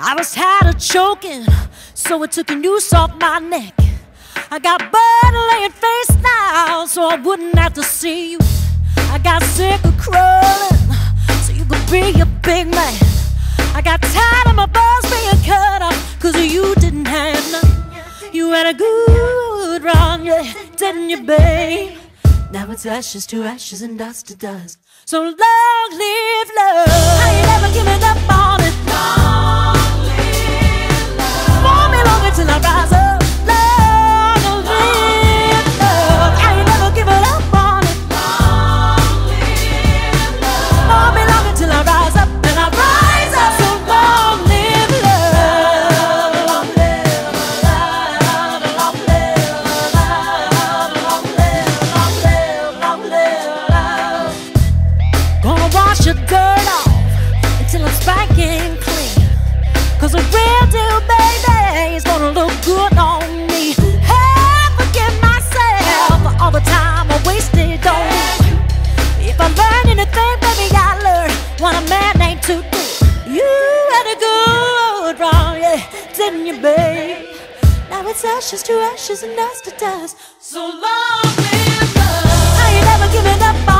I was tired of choking, so I took a noose off my neck. I got blood laying face down, so I wouldn't have to see you. I got sick of crawling, so you could be a big man. I got tired of my balls being cut off, cause you didn't have none. You had a good run, yeah, didn't you, babe? Now it's ashes to ashes and dust to dust. So long live love. I ain't never giving up on it. Long live love. Want me longer till I rise up. Long live love. I ain't never giving up on it. Long live love. Want me longer till I rise up. And I rise up. So long live love. Long live love. Long live love. Long live, long live, long live love. Gonna wash your dirt off until I'm spanking clean, cause a real deal baby is gonna look good on me. Hey, forgive myself for all the time I wasted on you. If I learned anything, baby, I learned what a man ain't to do. You had a good run, yeah, didn't you, babe? Now it's ashes to ashes and dust to dust. So long live love. I ain't never giving up.